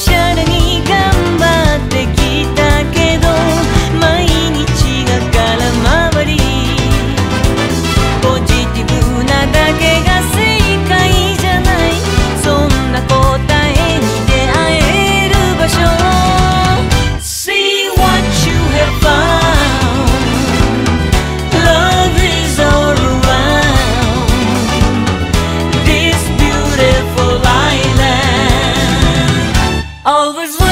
しゃれに頑張ってきたけど毎日が空回り。ポジティブなだけが正解じゃない。そんな答えに出会える場所。 See what you have found. Love is all around this beautiful island. Always